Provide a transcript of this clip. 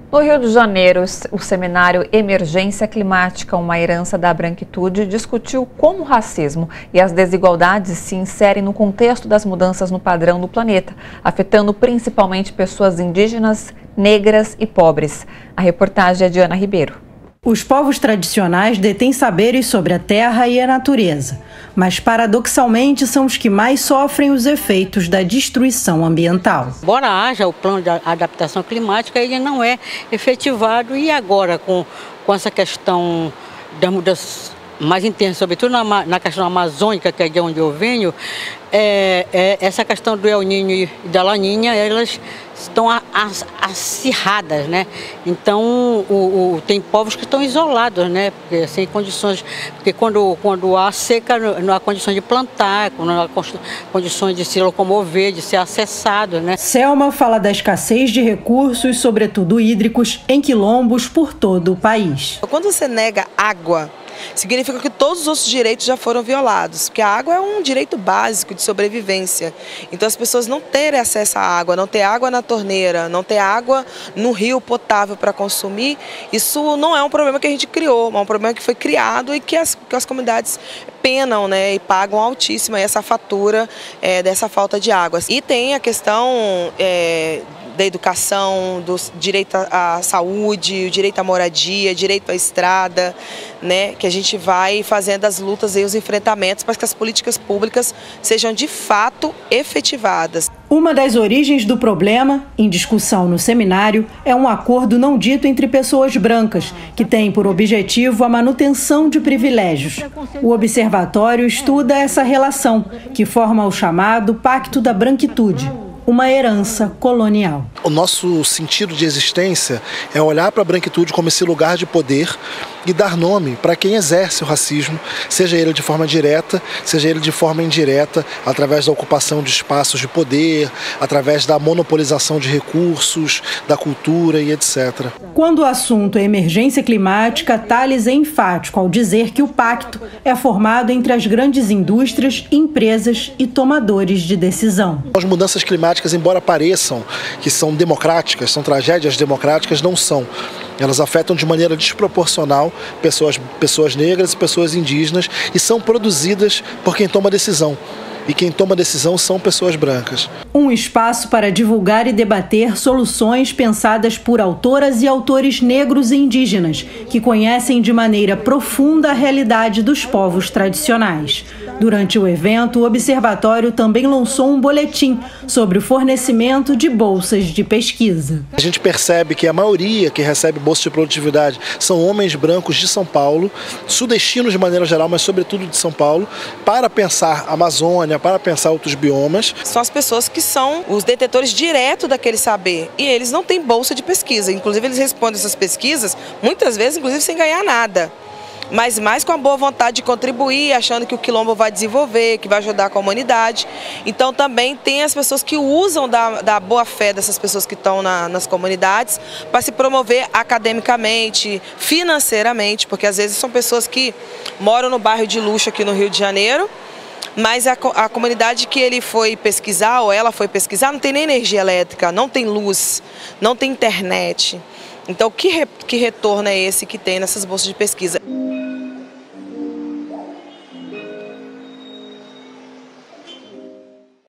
No Rio de Janeiro, o seminário Emergência Climática, uma herança da branquitude, discutiu como o racismo e as desigualdades se inserem no contexto das mudanças no padrão do planeta, afetando principalmente pessoas indígenas, negras e pobres. A reportagem é de Ana Ribeiro. Os povos tradicionais detêm saberes sobre a terra e a natureza, mas paradoxalmente são os que mais sofrem os efeitos da destruição ambiental. Embora haja o plano de adaptação climática, ele não é efetivado, e agora com essa questão das mudanças mais intensas, sobretudo na questão amazônica, que é de onde eu venho, essa questão do El Niño e da Laninha, elas estão acirradas, né? Então, tem povos que estão isolados, né? Porque, sem condições, porque quando há seca, não há condições de plantar, não há condições de se locomover, de ser acessado, né? Selma fala da escassez de recursos, sobretudo hídricos, em quilombos por todo o país. Quando você nega água, significa que todos os outros direitos já foram violados, porque a água é um direito básico de sobrevivência. Então as pessoas não terem acesso à água, não ter água na torneira, não ter água no rio potável para consumir, isso não é um problema que a gente criou, é um problema que foi criado e que as comunidades penam, né, e pagam altíssima essa fatura dessa falta de água. E tem a questão da educação, do direito à saúde, o direito à moradia, direito à estrada, né, que a gente vai fazendo as lutas e os enfrentamentos para que as políticas públicas sejam de fato efetivadas. Uma das origens do problema, em discussão no seminário, é um acordo não dito entre pessoas brancas, que tem por objetivo a manutenção de privilégios. O observatório estuda essa relação, que forma o chamado Pacto da Branquitude, uma herança colonial. O nosso sentido de existência é olhar para a branquitude como esse lugar de poder e dar nome para quem exerce o racismo, seja ele de forma direta, seja ele de forma indireta, através da ocupação de espaços de poder, através da monopolização de recursos, da cultura e etc. Quando o assunto é emergência climática, Tales é enfático ao dizer que o pacto é formado entre as grandes indústrias, empresas e tomadores de decisão. As mudanças climáticas, embora pareçam que são democráticas, são tragédias democráticas, não são. Elas afetam de maneira desproporcional pessoas negras e pessoas indígenas e são produzidas por quem toma decisão. E quem toma decisão são pessoas brancas. Um espaço para divulgar e debater soluções pensadas por autoras e autores negros e indígenas, que conhecem de maneira profunda a realidade dos povos tradicionais. Durante o evento, o Observatório também lançou um boletim sobre o fornecimento de bolsas de pesquisa. A gente percebe que a maioria que recebe bolsa de produtividade são homens brancos de São Paulo, sudestinos de maneira geral, mas sobretudo de São Paulo, para pensar a Amazônia, para pensar outros biomas. São as pessoas que são os detetores direto daquele saber e eles não têm bolsa de pesquisa. Inclusive eles respondem essas pesquisas, muitas vezes inclusive sem ganhar nada, mas mais com a boa vontade de contribuir, achando que o quilombo vai desenvolver, que vai ajudar a comunidade. Então também tem as pessoas que usam da boa fé dessas pessoas que estão nas comunidades para se promover academicamente, financeiramente, porque às vezes são pessoas que moram no bairro de luxo aqui no Rio de Janeiro, mas a comunidade que ele foi pesquisar, ou ela foi pesquisar, não tem nem energia elétrica, não tem luz, não tem internet. Então que retorno é esse que tem nessas bolsas de pesquisa?